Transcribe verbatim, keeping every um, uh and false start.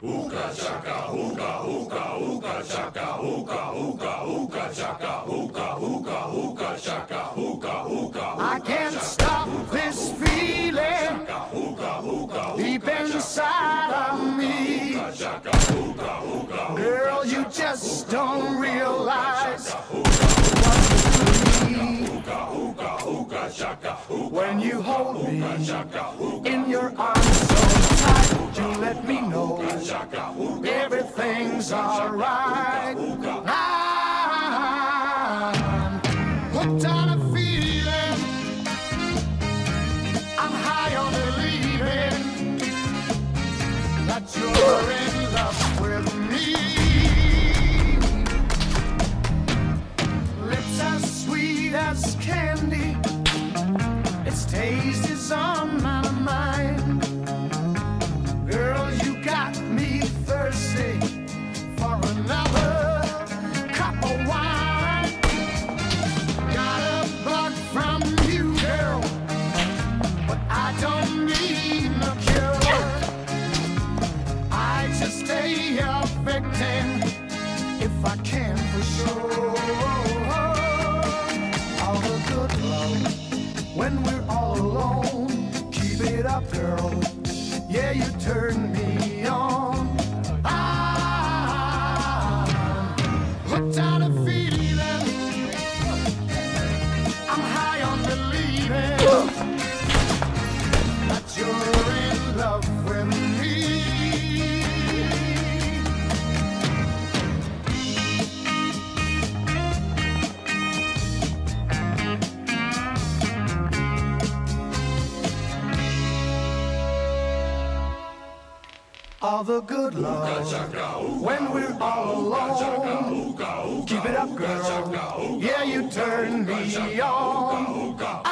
Hookah chaka, hookah, hookah, hookah chaka, hookah, hookah, hookah chaka, hookah, hookah, hookah chaka, hookah, hookah. I can't stop this feeling deep inside of me. Girl, you just don't realize what you need when you hold me in your arms so tight. You let me know everything's alright. I'm hooked on a feeling. I'm high on believing that you're in love with me. Lips as sweet as candy, its taste is on my mind. Girl, you got me thirsty for another cup of wine. Got a bug from you, girl, but I don't need no cure. I just stay a victim if I can for sure. All the good love when we're all alone. Keep it up, girl. Yeah, you turn me on. I'm hooked on a feeling. I'm high on believing that you're in love with me. All the good love when we're all alone. Keep it up, girl. Yeah, you turn me on.